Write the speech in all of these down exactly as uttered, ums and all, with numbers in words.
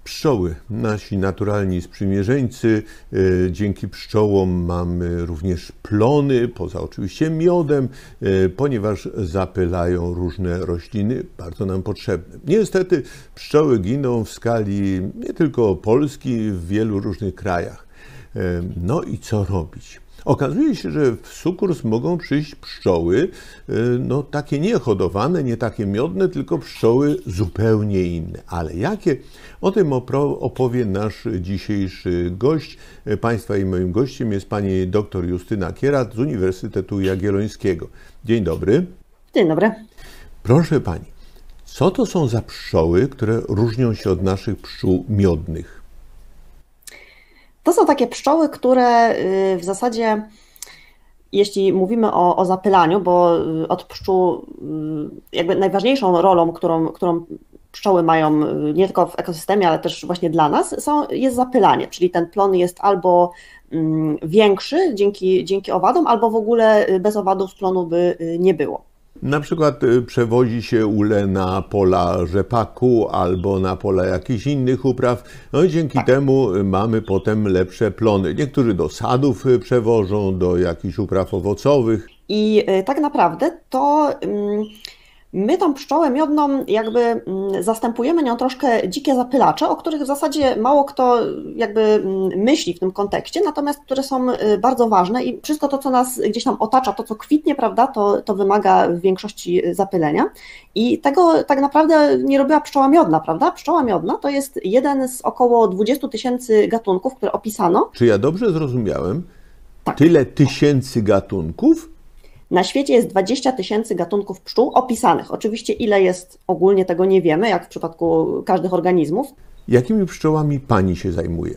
Pszczoły, nasi naturalni sprzymierzeńcy. Dzięki pszczołom mamy również plony, poza oczywiście miodem, ponieważ zapylają różne rośliny bardzo nam potrzebne. Niestety pszczoły giną w skali nie tylko Polski, w wielu różnych krajach. No i co robić? Okazuje się, że w sukurs mogą przyjść pszczoły, no takie nie hodowane, nie takie miodne, tylko pszczoły zupełnie inne. Ale jakie? O tym opowie nasz dzisiejszy gość. Państwa i moim gościem jest pani dr Justyna Kierat z Uniwersytetu Jagiellońskiego. Dzień dobry. Dzień dobry. Proszę pani, co to są za pszczoły, które różnią się od naszych pszczół miodnych? To są takie pszczoły, które w zasadzie, jeśli mówimy o, o zapylaniu, bo od pszczół jakby najważniejszą rolą, którą, którą pszczoły mają nie tylko w ekosystemie, ale też właśnie dla nas, są, jest zapylanie, czyli ten plon jest albo większy dzięki, dzięki owadom, albo w ogóle bez owadów plonu by nie było. Na przykład przewozi się ule na pola rzepaku albo na pola jakichś innych upraw, no i dzięki tak. temu mamy potem lepsze plony. Niektórzy do sadów przewożą, do jakichś upraw owocowych. I tak naprawdę to my tą pszczołę miodną jakby zastępujemy nią troszkę dzikie zapylacze, o których w zasadzie mało kto jakby myśli w tym kontekście, natomiast które są bardzo ważne i wszystko to, co nas gdzieś tam otacza, to co kwitnie, prawda, to, to wymaga w większości zapylenia i tego tak naprawdę nie robiła pszczoła miodna, prawda? Pszczoła miodna to jest jeden z około dwudziestu tysięcy gatunków, które opisano. Czy ja dobrze zrozumiałem? Tak. Tyle tysięcy gatunków? Na świecie jest dwadzieścia tysięcy gatunków pszczół opisanych. Oczywiście ile jest ogólnie tego nie wiemy, jak w przypadku każdych organizmów. Jakimi pszczołami pani się zajmuje?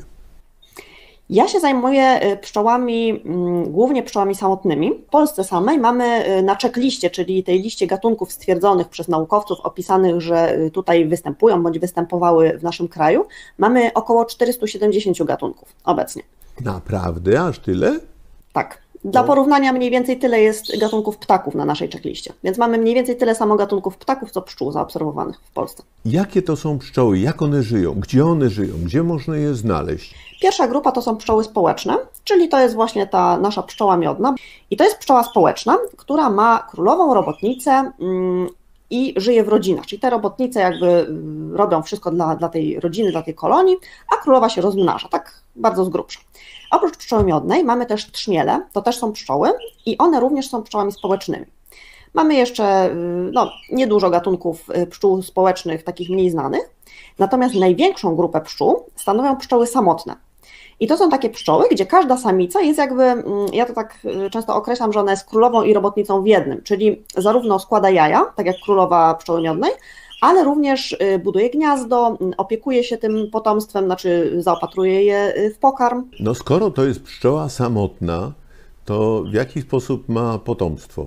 Ja się zajmuję pszczołami, głównie pszczołami samotnymi. W Polsce samej mamy na checkliście, czyli tej liście gatunków stwierdzonych przez naukowców, opisanych, że tutaj występują bądź występowały w naszym kraju, mamy około czterystu siedemdziesięciu gatunków obecnie. Naprawdę? Aż tyle? Tak. Dla porównania mniej więcej tyle jest gatunków ptaków na naszej checkliście, więc mamy mniej więcej tyle samo gatunków ptaków, co pszczół zaobserwowanych w Polsce. Jakie to są pszczoły? Jak one żyją? Gdzie one żyją? Gdzie można je znaleźć? Pierwsza grupa to są pszczoły społeczne, czyli to jest właśnie ta nasza pszczoła miodna i to jest pszczoła społeczna, która ma królową robotnicę i żyje w rodzinach, czyli te robotnice jakby robią wszystko dla, dla tej rodziny, dla tej kolonii, a królowa się rozmnaża, tak bardzo z grubsza. Oprócz pszczoły miodnej mamy też trzmiele, to też są pszczoły i one również są pszczołami społecznymi. Mamy jeszcze no, niedużo gatunków pszczół społecznych, takich mniej znanych, natomiast największą grupę pszczół stanowią pszczoły samotne. I to są takie pszczoły, gdzie każda samica jest jakby, ja to tak często określam, że ona jest królową i robotnicą w jednym, czyli zarówno składa jaja, tak jak królowa pszczoły miodnej, ale również buduje gniazdo, opiekuje się tym potomstwem, znaczy zaopatruje je w pokarm. No skoro to jest pszczoła samotna, to w jaki sposób ma potomstwo?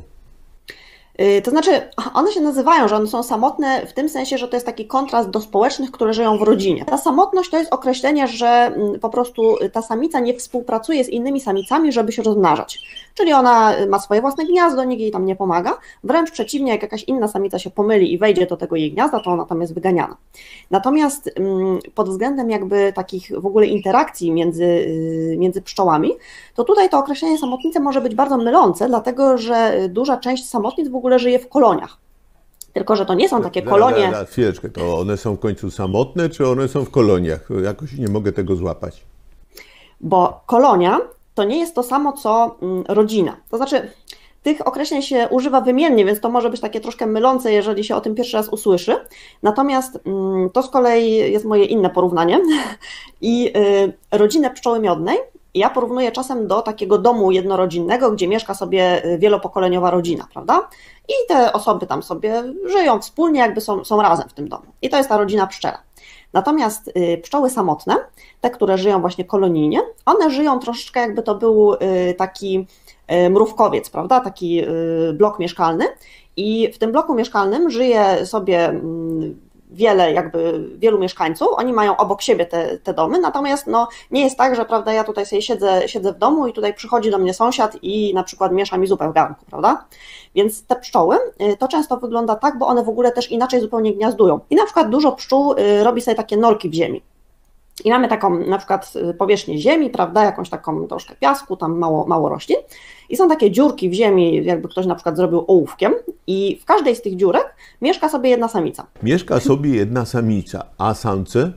To znaczy, one się nazywają, że one są samotne w tym sensie, że to jest taki kontrast do społecznych, które żyją w rodzinie. Ta samotność to jest określenie, że po prostu ta samica nie współpracuje z innymi samicami, żeby się rozmnażać. Czyli ona ma swoje własne gniazdo, nikt jej tam nie pomaga. Wręcz przeciwnie, jak jakaś inna samica się pomyli i wejdzie do tego jej gniazda, to ona tam jest wyganiana. Natomiast pod względem jakby takich w ogóle interakcji między, między pszczołami, to tutaj to określenie samotnicy może być bardzo mylące, dlatego że duża część samotnic w ogóle żyje w koloniach. Tylko że to nie są takie kolonie... Da, da, da, chwileczkę, to one są w końcu samotne, czy one są w koloniach? Jakoś nie mogę tego złapać. Bo kolonia to nie jest to samo, co rodzina. To znaczy, tych określeń się używa wymiennie, więc to może być takie troszkę mylące, jeżeli się o tym pierwszy raz usłyszy. Natomiast to z kolei jest moje inne porównanie. I rodzinę pszczoły miodnej ja porównuję czasem do takiego domu jednorodzinnego, gdzie mieszka sobie wielopokoleniowa rodzina, prawda? I te osoby tam sobie żyją wspólnie, jakby są, są razem w tym domu. I to jest ta rodzina pszczela. Natomiast pszczoły samotne, te, które żyją właśnie kolonijnie, one żyją troszeczkę jakby to był taki mrówkowiec, prawda, taki blok mieszkalny i w tym bloku mieszkalnym żyje sobie wiele, jakby wielu mieszkańców, oni mają obok siebie te, te domy, natomiast no, nie jest tak, że prawda, ja tutaj sobie siedzę, siedzę w domu i tutaj przychodzi do mnie sąsiad i na przykład miesza mi zupę w garnku, prawda? Więc te pszczoły, to często wygląda tak, bo one w ogóle też inaczej zupełnie gniazdują. I na przykład dużo pszczół robi sobie takie norki w ziemi. i mamy taką na przykład powierzchnię ziemi, prawda, jakąś taką troszkę piasku, tam mało, mało roślin i są takie dziurki w ziemi, jakby ktoś na przykład zrobił ołówkiem i w każdej z tych dziurek mieszka sobie jedna samica. Mieszka sobie jedna samica, a samce?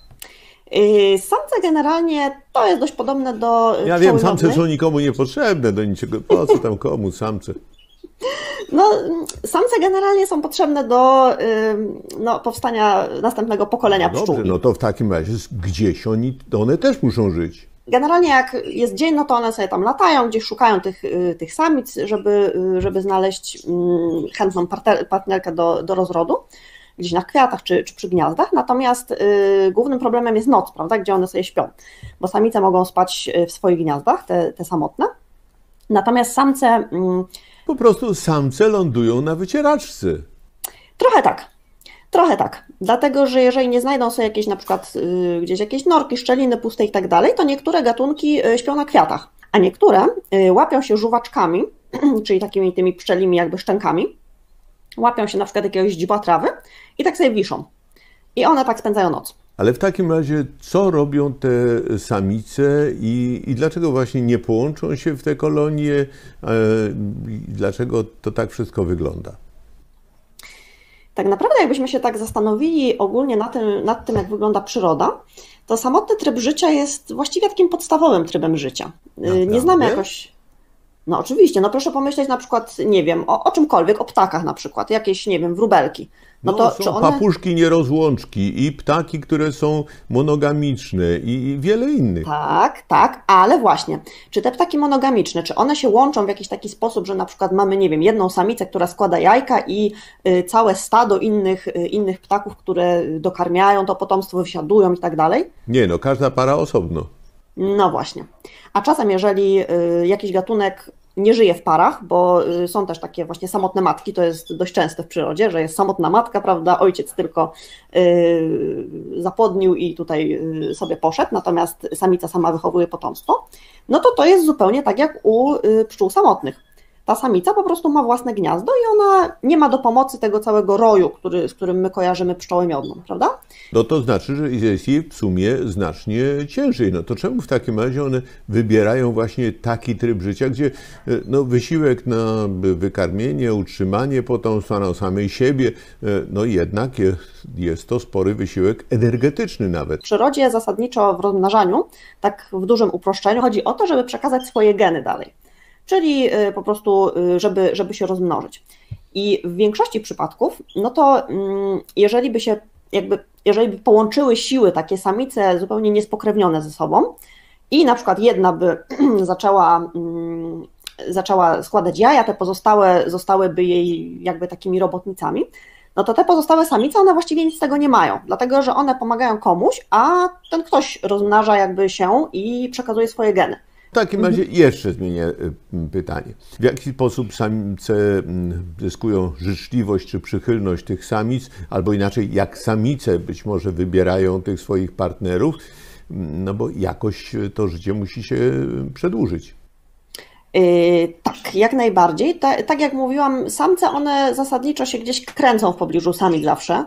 Yy, Samce generalnie to jest dość podobne do Ja wiem, samce są nikomu niepotrzebne do niczego. Po co tam komu samce? No, samce generalnie są potrzebne do no, powstania następnego pokolenia No pszczół. dobrze, no to w takim razie gdzieś oni, one też muszą żyć. Generalnie jak jest dzień, no to one sobie tam latają, gdzieś szukają tych, tych samic, żeby, żeby znaleźć chętną partnerkę do, do rozrodu, gdzieś na kwiatach czy, czy przy gniazdach. Natomiast y, głównym problemem jest noc, prawda, gdzie one sobie śpią, bo samice mogą spać w swoich gniazdach, te, te samotne. Natomiast samce... Y, Po prostu samce lądują na wycieraczce. Trochę tak, trochę tak. Dlatego, że jeżeli nie znajdą sobie jakieś na przykład y, gdzieś jakieś norki, szczeliny puste i tak dalej, to niektóre gatunki y, śpią na kwiatach, a niektóre y, łapią się żuwaczkami, czyli takimi tymi pszczelimi jakby szczękami, łapią się na przykład jakiegoś źdźbła trawy i tak sobie wiszą. I one tak spędzają noc. Ale w takim razie co robią te samice i, i dlaczego właśnie nie połączą się w te kolonie? E, dlaczego to tak wszystko wygląda? Tak naprawdę jakbyśmy się tak zastanowili ogólnie nad tym, nad tym, jak wygląda przyroda, to samotny tryb życia jest właściwie takim podstawowym trybem życia. Naprawdę? Nie znamy jakoś... No oczywiście, no proszę pomyśleć na przykład, nie wiem, o, o czymkolwiek, o ptakach na przykład, jakieś, nie wiem, wróbelki. No, No to są czy one... papuszki nierozłączki i ptaki, które są monogamiczne i, i wiele innych. Tak, tak, ale właśnie, czy te ptaki monogamiczne, czy one się łączą w jakiś taki sposób, że na przykład mamy, nie wiem, jedną samicę, która składa jajka i y, całe stado innych, y, innych ptaków, które dokarmiają to potomstwo, wysiadują i tak dalej? Nie, no każda para osobno. No właśnie. A czasem, jeżeli y, jakiś gatunek nie żyje w parach, bo y, są też takie właśnie samotne matki, to jest dość częste w przyrodzie, że jest samotna matka, prawda, ojciec tylko y, zapłodnił i tutaj y, sobie poszedł, natomiast samica sama wychowuje potomstwo, no to to jest zupełnie tak jak u y, pszczół samotnych. Ta samica po prostu ma własne gniazdo i ona nie ma do pomocy tego całego roju, który, z którym my kojarzymy pszczołę miodną, prawda? No to znaczy, że jest jej w sumie znacznie ciężej. No to czemu w takim razie one wybierają właśnie taki tryb życia, gdzie no, wysiłek na wykarmienie, utrzymanie potomstwa, na samej siebie, no jednak jest, jest to spory wysiłek energetyczny nawet. W przyrodzie zasadniczo w rozmnażaniu, tak w dużym uproszczeniu, chodzi o to, żeby przekazać swoje geny dalej. Czyli po prostu, żeby, żeby się rozmnożyć. I w większości przypadków, no to jeżeli by się jakby, jeżeli by połączyły siły takie samice zupełnie niespokrewnione ze sobą i na przykład jedna by zaczęła, zaczęła składać jaja, te pozostałe zostałyby jej jakby takimi robotnicami, no to te pozostałe samice, one właściwie nic z tego nie mają, dlatego że one pomagają komuś, a ten ktoś rozmnaża jakby się i przekazuje swoje geny. W takim razie jeszcze zmienię pytanie. W jaki sposób samice zyskują życzliwość czy przychylność tych samic, albo inaczej, jak samice być może wybierają tych swoich partnerów, no bo jakoś to życie musi się przedłużyć. Yy, tak, jak najbardziej. Ta, tak jak mówiłam, samce one zasadniczo się gdzieś kręcą w pobliżu samic zawsze,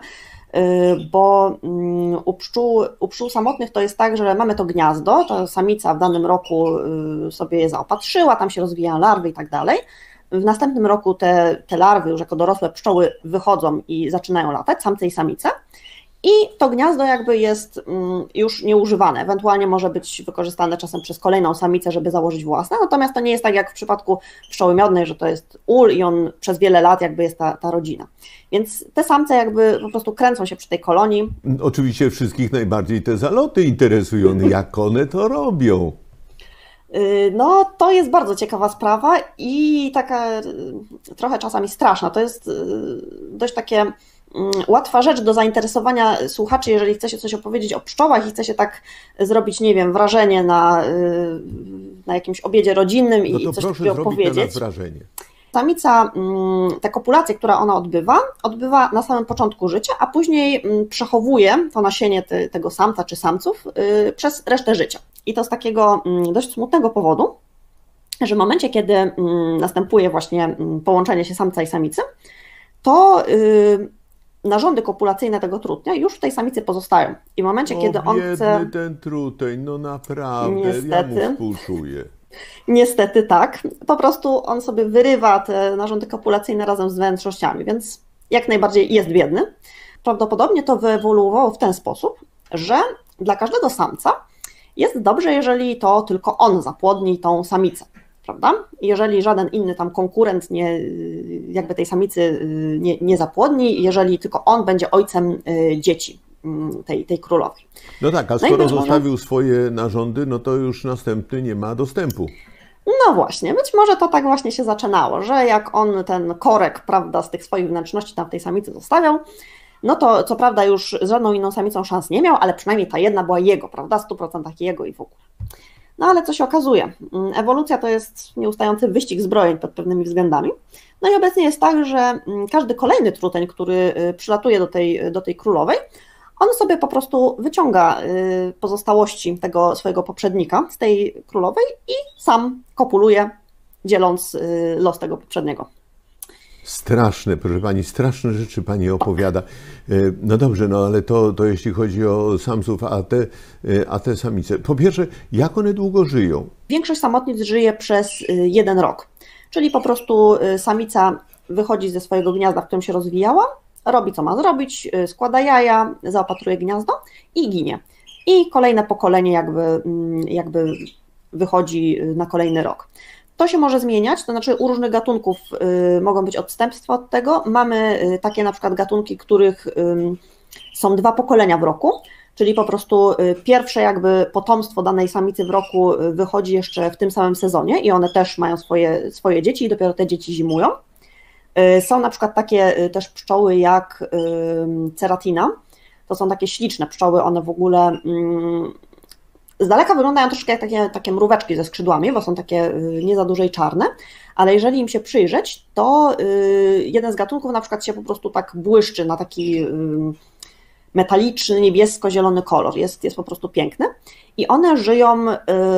bo u pszczół, u pszczół samotnych to jest tak, że mamy to gniazdo, ta samica w danym roku sobie je zaopatrzyła, tam się rozwijają larwy i tak dalej. W następnym roku te, te larwy już jako dorosłe pszczoły wychodzą i zaczynają latać, samce i samice. I to gniazdo jakby jest już nieużywane, ewentualnie może być wykorzystane czasem przez kolejną samicę, żeby założyć własne, natomiast to nie jest tak jak w przypadku pszczoły miodnej, że to jest ul i on przez wiele lat jakby jest ta, ta rodzina. Więc te samce jakby po prostu kręcą się przy tej kolonii. Oczywiście wszystkich najbardziej te zaloty interesują, jak one to robią. No, to jest bardzo ciekawa sprawa i taka trochę czasami straszna. To jest dość takie łatwa rzecz do zainteresowania słuchaczy, jeżeli chce się coś opowiedzieć o pszczołach i chce się tak zrobić, nie wiem, wrażenie na, na jakimś obiedzie rodzinnym i no to coś proszę takiego powiedzieć. Na nas wrażenie. Samica, ta kopulację, która ona odbywa, odbywa na samym początku życia, a później przechowuje to nasienie te, tego samca czy samców przez resztę życia. I to z takiego dość smutnego powodu, że w momencie, kiedy następuje właśnie połączenie się samca i samicy, to narządy kopulacyjne tego trutnia już w tej samicy pozostają. I w momencie, o, kiedy on biedny chce... ten truteń, no naprawdę, Niestety. ja mu współczuję. Niestety tak. Po prostu on sobie wyrywa te narządy kopulacyjne razem z wnętrznościami, więc jak najbardziej jest biedny. Prawdopodobnie to wyewoluowało w ten sposób, że dla każdego samca jest dobrze, jeżeli to tylko on zapłodni tą samicę, prawda? Jeżeli żaden inny tam konkurent nie, jakby tej samicy nie, nie zapłodni, jeżeli tylko on będzie ojcem dzieci tej, tej królowej. No tak, a skoro zostawił może... swoje narządy, no to już następny nie ma dostępu. No właśnie, być może to tak właśnie się zaczynało, że jak on ten korek, prawda, z tych swoich wnętrzności tam w tej samicy zostawiał, no to co prawda już z żadną inną samicą szans nie miał, ale przynajmniej ta jedna była jego, prawda, w stu procentach jego i w ogóle. No ale co się okazuje, ewolucja to jest nieustający wyścig zbrojeń pod pewnymi względami. No i obecnie jest tak, że każdy kolejny truteń, który przylatuje do tej, do tej królowej, on sobie po prostu wyciąga pozostałości tego swojego poprzednika z tej królowej i sam kopuluje, dzieląc los tego poprzedniego. Straszne, proszę Pani, straszne rzeczy Pani opowiada. No dobrze, no ale to, to jeśli chodzi o samców, a te, a te samice. Po pierwsze, jak one długo żyją? Większość samotnic żyje przez jeden rok, czyli po prostu samica wychodzi ze swojego gniazda, w którym się rozwijała, robi co ma zrobić, składa jaja, zaopatruje gniazdo i ginie. I kolejne pokolenie jakby, jakby wychodzi na kolejny rok. To się może zmieniać, to znaczy u różnych gatunków y, mogą być odstępstwa od tego. Mamy y, takie na przykład gatunki, których y, są dwa pokolenia w roku, czyli po prostu y, pierwsze jakby potomstwo danej samicy w roku y, wychodzi jeszcze w tym samym sezonie i one też mają swoje, swoje dzieci i dopiero te dzieci zimują. Y, są na przykład takie y, też pszczoły jak y, ceratina, to są takie śliczne pszczoły, one w ogóle... Y, Z daleka wyglądają troszkę jak takie, takie mróweczki ze skrzydłami, bo są takie nie za duże i czarne, ale jeżeli im się przyjrzeć, to jeden z gatunków na przykład się po prostu tak błyszczy na taki metaliczny, niebiesko-zielony kolor, jest, jest po prostu piękny i one żyją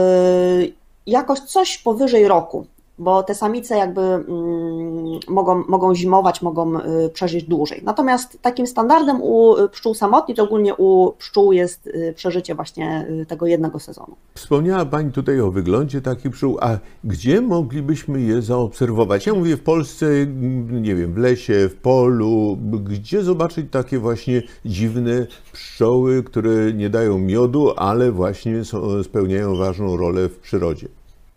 jakoś coś powyżej roku, bo te samice jakby mogą, mogą zimować, mogą przeżyć dłużej. Natomiast takim standardem u pszczół samotnic, ogólnie u pszczół jest przeżycie właśnie tego jednego sezonu. Wspomniała Pani tutaj o wyglądzie takich pszczół, a gdzie moglibyśmy je zaobserwować? Ja mówię w Polsce, nie wiem, w lesie, w polu, gdzie zobaczyć takie właśnie dziwne pszczoły, które nie dają miodu, ale właśnie są, spełniają ważną rolę w przyrodzie.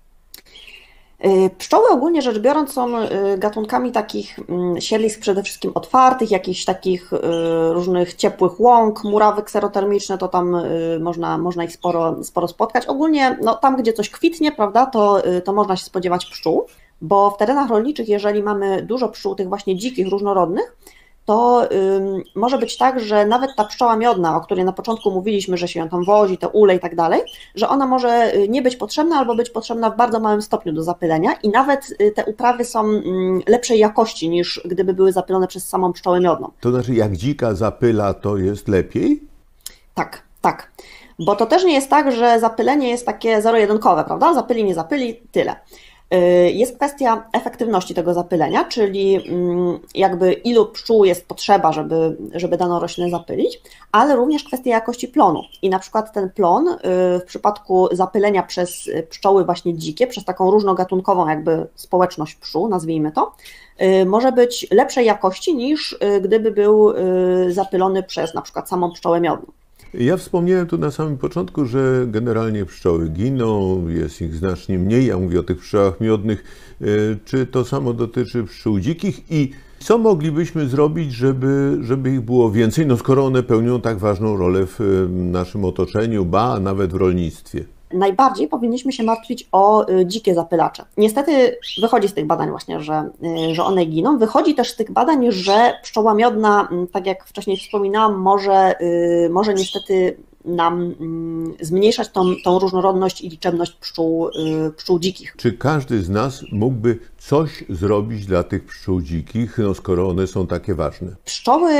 Pszczoły ogólnie rzecz biorąc są gatunkami takich siedlisk przede wszystkim otwartych, jakichś takich różnych ciepłych łąk, murawy kserotermiczne, to tam można, można ich sporo, sporo spotkać. Ogólnie no, tam, gdzie coś kwitnie, prawda, to, to można się spodziewać pszczół, bo w terenach rolniczych, jeżeli mamy dużo pszczół, tych właśnie dzikich, różnorodnych, to ym, może być tak, że nawet ta pszczoła miodna, o której na początku mówiliśmy, że się ją tam wozi, te ule i tak dalej, że ona może nie być potrzebna albo być potrzebna w bardzo małym stopniu do zapylenia i nawet te uprawy są ym, lepszej jakości niż gdyby były zapylone przez samą pszczołę miodną. To znaczy jak dzika zapyla, to jest lepiej? Tak, tak. Bo to też nie jest tak, że zapylenie jest takie zero-jedynkowe, prawda? Zapyli, nie zapyli, tyle. Jest kwestia efektywności tego zapylenia, czyli jakby ilu pszczół jest potrzeba, żeby, żeby daną roślinę zapylić, ale również kwestia jakości plonu. I na przykład ten plon w przypadku zapylenia przez pszczoły właśnie dzikie, przez taką różnogatunkową jakby społeczność pszczół, nazwijmy to, może być lepszej jakości niż gdyby był zapylony przez na przykład samą pszczołę miodną. Ja wspomniałem tu na samym początku, że generalnie pszczoły giną, jest ich znacznie mniej, ja mówię o tych pszczołach miodnych. Czy to samo dotyczy pszczół dzikich i co moglibyśmy zrobić, żeby, żeby ich było więcej, no skoro one pełnią tak ważną rolę w naszym otoczeniu, ba, nawet w rolnictwie? Najbardziej powinniśmy się martwić o dzikie zapylacze. Niestety wychodzi z tych badań właśnie, że, że one giną. Wychodzi też z tych badań, że pszczoła miodna, tak jak wcześniej wspominałam, może, może niestety nam zmniejszać tą, tą różnorodność i liczebność pszczół, pszczół dzikich. Czy każdy z nas mógłby coś zrobić dla tych pszczół dzikich, no skoro one są takie ważne? Pszczoły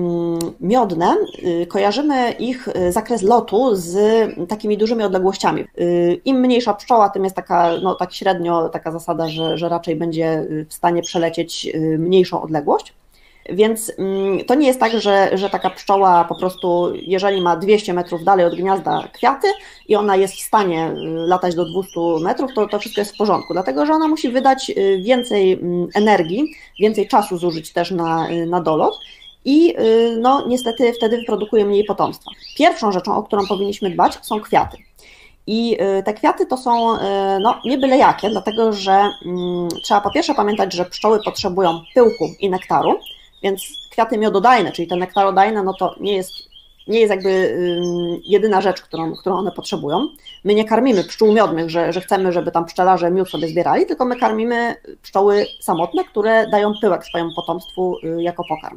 miodne, kojarzymy ich zakres lotu z takimi dużymi odległościami. Im mniejsza pszczoła, tym jest taka, no tak średnio taka zasada, że, że raczej będzie w stanie przelecieć mniejszą odległość. Więc to nie jest tak, że, że taka pszczoła po prostu, jeżeli ma dwieście metrów dalej od gniazda kwiaty i ona jest w stanie latać do dwustu metrów, to, to wszystko jest w porządku, dlatego że ona musi wydać więcej energii, więcej czasu zużyć też na, na dolot i no, niestety wtedy wyprodukuje mniej potomstwa. Pierwszą rzeczą, o którą powinniśmy dbać, są kwiaty. I te kwiaty to są no, nie byle jakie, dlatego że mm, trzeba po pierwsze pamiętać, że pszczoły potrzebują pyłku i nektaru, więc kwiaty miododajne, czyli te nektarodajne, no to nie jest, nie jest jakby ym, jedyna rzecz, którą, którą one potrzebują. My nie karmimy pszczół miodnych, że, że chcemy, żeby tam pszczelarze miód sobie zbierali, tylko my karmimy pszczoły samotne, które dają pyłek swojemu potomstwu y, jako pokarm.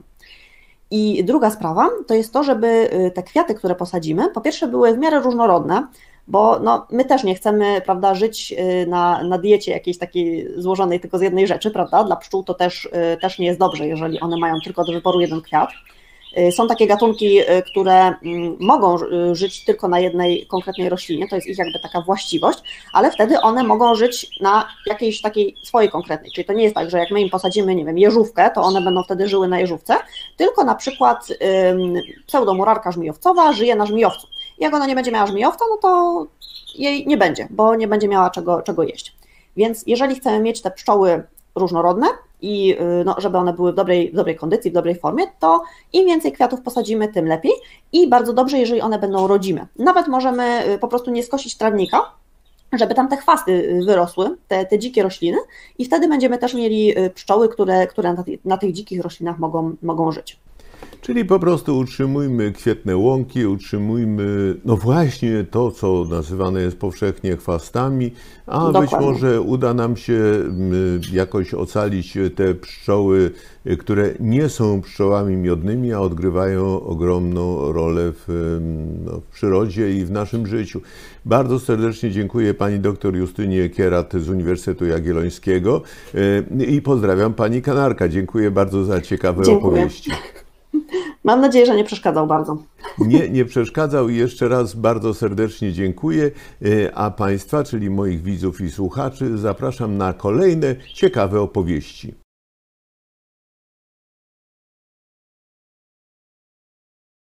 I druga sprawa to jest to, żeby te kwiaty, które posadzimy, po pierwsze były w miarę różnorodne, bo no, my też nie chcemy, prawda, żyć na, na diecie jakiejś takiej złożonej tylko z jednej rzeczy, prawda? Dla pszczół to też, też nie jest dobrze, jeżeli one mają tylko do wyboru jeden kwiat. Są takie gatunki, które mogą żyć tylko na jednej konkretnej roślinie, to jest ich jakby taka właściwość, ale wtedy one mogą żyć na jakiejś takiej swojej konkretnej, czyli to nie jest tak, że jak my im posadzimy, nie wiem, jeżówkę, to one będą wtedy żyły na jeżówce, tylko na przykład pseudomurarka żmijowcowa żyje na żmijowcu. Jak ona nie będzie miała żmijowca, no to jej nie będzie, bo nie będzie miała czego, czego jeść. Więc jeżeli chcemy mieć te pszczoły różnorodne i no, żeby one były w dobrej, w dobrej kondycji, w dobrej formie, to im więcej kwiatów posadzimy, tym lepiej i bardzo dobrze, jeżeli one będą rodzime. Nawet możemy po prostu nie skosić trawnika, żeby tam te chwasty wyrosły, te, te dzikie rośliny i wtedy będziemy też mieli pszczoły, które, które na, na tych dzikich roślinach mogą, mogą żyć. Czyli po prostu utrzymujmy kwietne łąki, utrzymujmy no właśnie to, co nazywane jest powszechnie chwastami, a Dokładnie. Być może uda nam się jakoś ocalić te pszczoły, które nie są pszczołami miodnymi, a odgrywają ogromną rolę w, no, w przyrodzie i w naszym życiu. Bardzo serdecznie dziękuję pani doktor Justynie Kierat z Uniwersytetu Jagiellońskiego i pozdrawiam pani Kanarka. Dziękuję bardzo za ciekawe Dziękuję. opowieści. Mam nadzieję, że nie przeszkadzał bardzo. Nie, nie przeszkadzał i jeszcze raz bardzo serdecznie dziękuję, a Państwa, czyli moich widzów i słuchaczy, zapraszam na kolejne ciekawe opowieści.